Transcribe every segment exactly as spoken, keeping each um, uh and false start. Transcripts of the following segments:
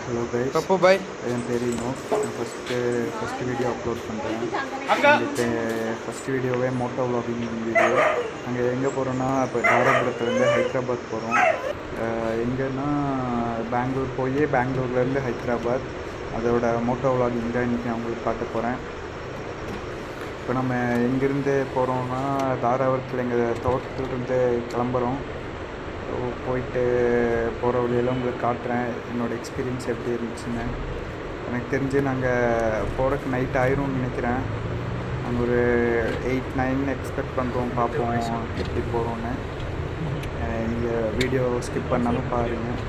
Hello guys. Papu bye. I am very new. First first video upload பண்றேன். இந்த first வீடியோவே Moto vlogging video. அங்க எங்க போறோம்னா இப்ப தாராபுரத்துல இருந்து ஹைதராபாத் போறோம். எங்கன்னா பெங்களூர் போய் பெங்களூர்ல இருந்து ஹைதராபாத் அதோட மோட்டோ vlogging தான் இன்னைக்கு நான் உங்களுக்கு காட்ட போறேன். இப்போ நம்ம எங்க இருந்து போறோம்னா தாராபுரத்துல எங்க தோட்டத்துல இருந்து கிளம்புறோம். போயிட்டு போகிற வழியெல்லாம் உங்களுக்கு காட்டுறேன் என்னோடய எக்ஸ்பீரியன்ஸ் எப்படி இருந்துச்சுன்னு. எனக்கு தெரிஞ்சு நாங்கள் போகிறதுக்கு நைட் ஆயிரும்னு நினைக்கிறேன். நாங்கள் ஒரு எயிட் நைன் எக்ஸ்பெக்ட் பண்ணுறோம், பார்ப்போம் எப்படி போகிறோன்னு. நீங்கள் வீடியோ ஸ்கிப் பண்ணாமல் பாருங்கள்.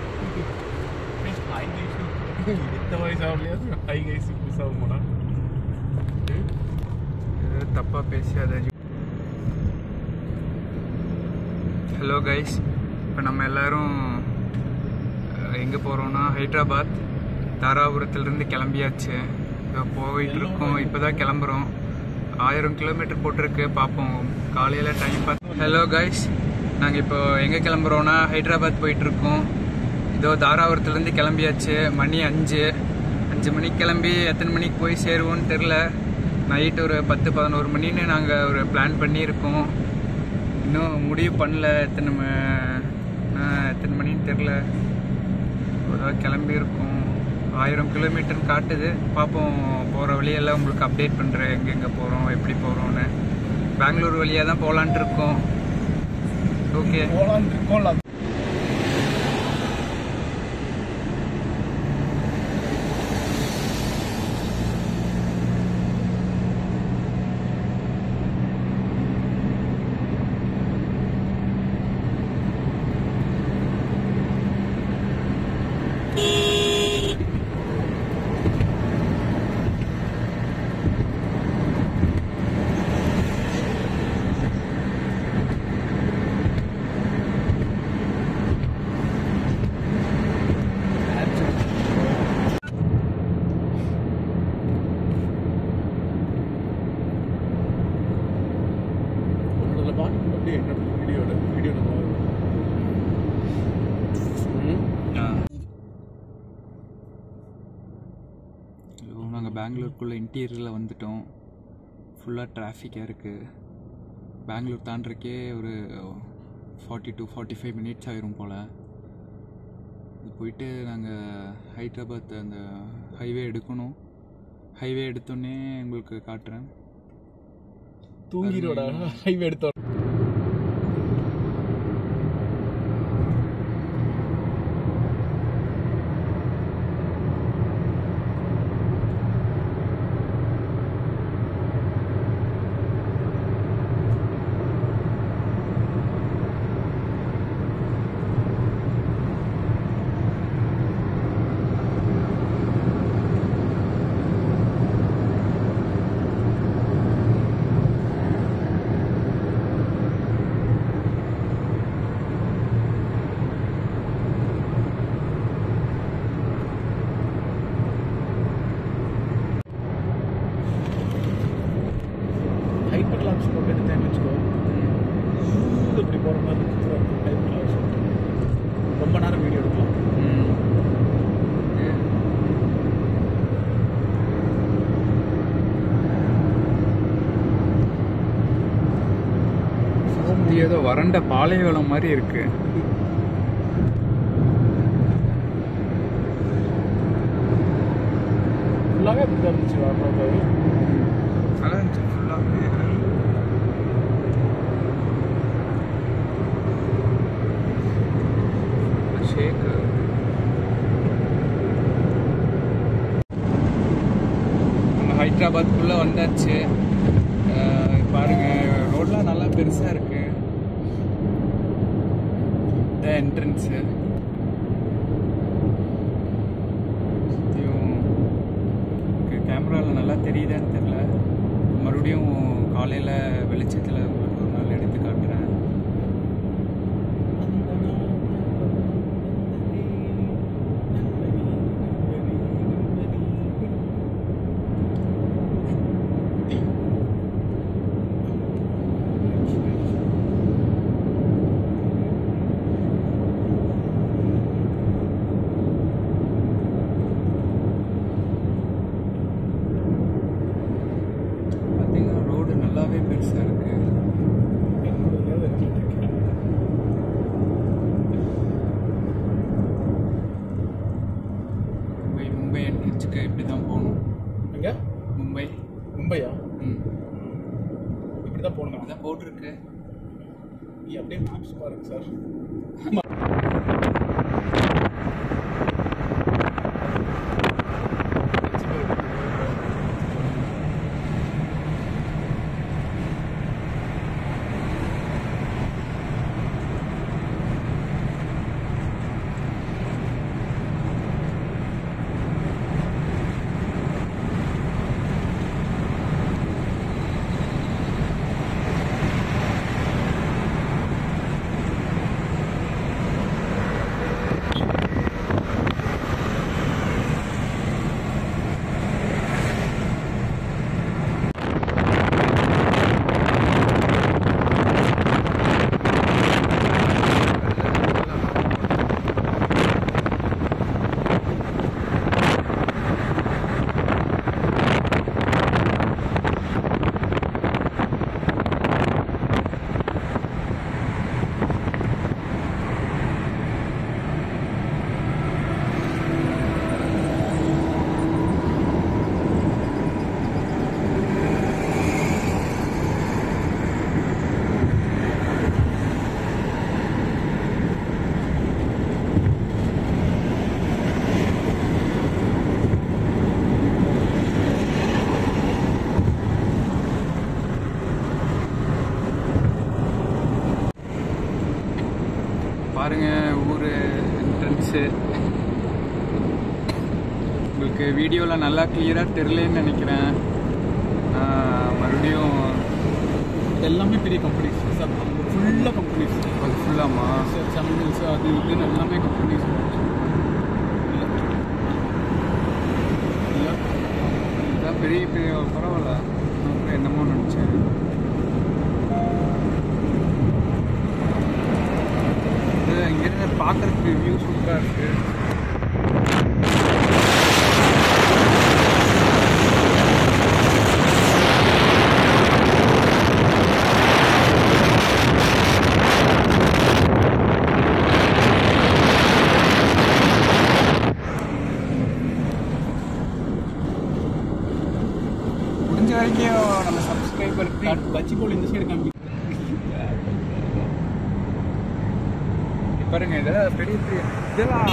தப்பாக பேசியாத. ஹலோ கைஸ், இப்போ நம்ம எல்லோரும் எங்கே போகிறோன்னா ஹைதராபாத் தாராபுரத்துலேருந்து கிளம்பியாச்சு. இப்போ போயிட்டுருக்கோம், இப்போ தான் கிளம்புறோம். ஆயிரம் கிலோமீட்டர் போட்டிருக்கு, பார்ப்போம் காலையில் டைம் பார்த்து. ஹலோ கைஸ், நாங்கள் இப்போ எங்கே கிளம்புறோன்னா ஹைதராபாத் போயிட்டுருக்கோம். இதோ தாராபுரத்துலேருந்து கிளம்பியாச்சு. மணி அஞ்சு அஞ்சு மணிக்கு கிளம்பி எத்தனை மணிக்கு போய் சேருவோன்னு தெரில. நைட்டு ஒரு பத்து பதினோரு மணின்னு நாங்கள் ஒரு பிளான் பண்ணியிருக்கோம். இன்னும் முடிவு பண்ணல எத்தனை எத்தனை மணின்னு தெரில. ஒரு கிளம்பியிருக்கோம். ஆயிரம் கிலோமீட்டர்னு காட்டுது, பார்ப்போம். போகிற வழியெல்லாம் உங்களுக்கு அப்டேட் பண்ணுறேன், எங்கெங்கே போகிறோம் எப்படி போகிறோன்னு. பெங்களூர் வழியாக தான் போகலான்ட்டு இருக்கோம். ஓகே போகலான்ட்டு இருக்கோம். நாங்கள் பெங்களூருக்குள்ளே இன்டீரியரில் வந்துட்டோம். ஃபுல்லாக டிராஃபிக்காக இருக்குது. பெங்களூர் தாண்டறக்கே ஒரு forty to forty five minutes ஆயிரும் போல். இது போயிட்டு நாங்கள் ஹைதராபாத் அந்த ஹைவே எடுக்கணும். ஹைவே எடுத்தோடனே உங்களுக்கு காட்டுறேன். தூங்கிரோட ஹைவே எடுத்தோம். ரொம்ப நேரம் வீடியோ எடுக்கலாம். ஏதோ வறண்ட பாலைவனம் மாதிரி இருக்கு. ஃபுல்லாகவே அப்படி தான் இருந்துச்சு. நல்லா இருந்துச்சு ஃபுல்லாகவே. நம்ம ஹைதராபாத்குள்ளே வந்தாச்சு. பாருங்க, ரோட்லாம் நல்லா பெருசாக இருக்கு. இந்த என்ட்ரன்ஸு கேமராவில் நல்லா தெரியுதான்னு தெரில. மறுபடியும் காலையில் வெளிச்சத்தில் உங்களுக்கு ஒரு நாள் எடுத்து காட்டுறேன். இருக்குது, இப்படி தான் போகணும். எங்கே? மும்பை. மும்பையா? ம், இப்படி தான் போகணும். அதான் போட்டிருக்கு. நீ அப்படியே மேப்ஸ் பாருங்க சார். பாருங்க ஊர் என்ட்ரன்ஸு. உங்களுக்கு வீடியோவில் நல்லா கிளியராக தெரிலன்னு நினைக்கிறேன். மறுபடியும் எல்லாமே பெரிய கம்பெனிஸ் சார், ஃபுல்லாக கம்பெனிஸ். அது ஃபுல்லாமா சார் செமினல்ஸ் அது இதுன்னு எல்லாமே கம்பெனிஸ். இதான் பெரிய பெரிய பரவாயில்ல, நான் என்னமோ நினச்சேன். இங்கேருந்து பார்க்குறதுக்கு வியூ சூப்பராக இருக்குது. முடிஞ்ச வரைக்கும் நம்ம சப்ஸ்கிரைபருக்கு பச்சி போல் இந்த சைடு காமி பாருங்க. இதெல்லாம் பெரிய பெரிய இதெல்லாம்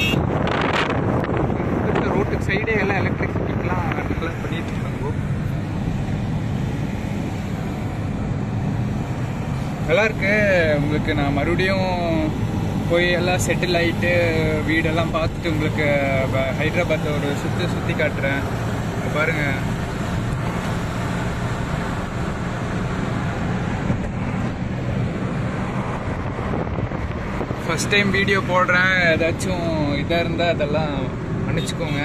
ரோட்டுக்கு சைடே எல்லாம் எலக்ட்ரிசிட்டிக்கெலாம் நல்லா பண்ணிட்டு இருக்காங்க. நல்லா இருக்கு. உங்களுக்கு நான் மறுபடியும் போய் எல்லாம் செட்டில் ஆகிட்டு வீடெல்லாம் பார்த்துட்டு உங்களுக்கு ஹைதராபாத்தை ஒரு சுற்றி சுற்றி காட்டுறேன். பாருங்கள், ஃபஸ்ட் டைம் வீடியோ போடுறேன். ஏதாச்சும் இதாக இருந்தால் அதெல்லாம் மன்னிச்சுக்கோங்க.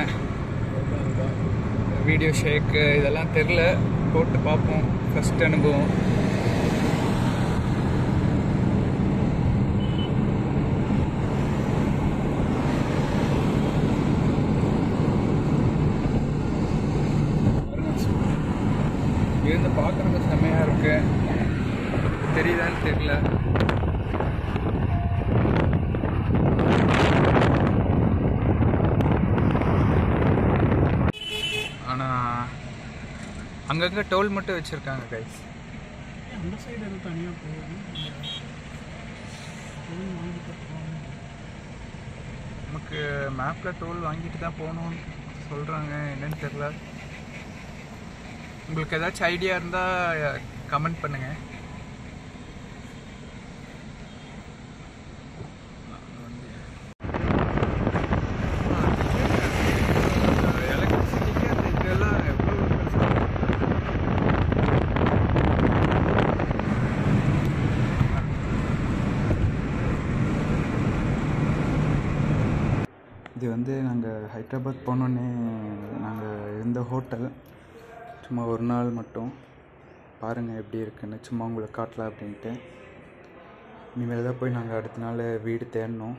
வீடியோ ஷேக்கு இதெல்லாம் தெரில, போட்டு பார்ப்போம். ஃபஸ்ட் அனுபவம். இருந்து பார்க்குறது செம்மையாக இருக்கு. தெரியுதான்னு தெரியல. ஆனால் அங்கங்கே டோல் மட்டும் வச்சுருக்காங்க கைஸ். அந்த சைடு எதுவும் தனியாக போகுது. நமக்கு மேப்பில் டோல் வாங்கிட்டு தான் போகணும்னு சொல்கிறாங்க. என்னன்னு தெரில. உங்களுக்கு ஏதாச்சும் ஐடியா இருந்தால் கமெண்ட் பண்ணுங்கள். இது வந்து நாங்கள் ஹைதராபாத் போனோன்னே நாங்கள் இருந்த ஹோட்டல். சும்மா ஒரு நாள் மட்டும் பாருங்கள் எப்படி இருக்குன்னு, சும்மா உங்களை காட்டலாம் அப்படின்ட்டு. இனிமேல் தான் போய் நாங்கள் அடுத்த நாள் வீடு தேடணும்.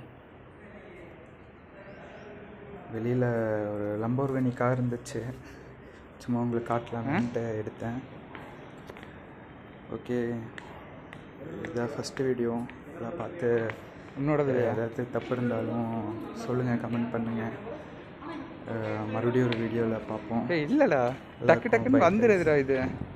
வெளியில் ஒரு லம்போர்கினி கார் இருந்துச்சு, சும்மா உங்களுக்கு காட்டலாம்ன்ட்டு எடுத்தேன். ஓகே, இதுதான் ஃபஸ்ட்டு வீடியோ. இதெல்லாம் பார்த்து என்னோடது ஏதாவது தப்பு இருந்தாலும் சொல்லுங்கள், கமெண்ட் பண்ணுங்கள். மறுபடியும் ஒரு வீடியோவில் பார்ப்போம். ஏய் இல்லைடா, டக்கு டக்குன்னு வந்துடுதுடா இது.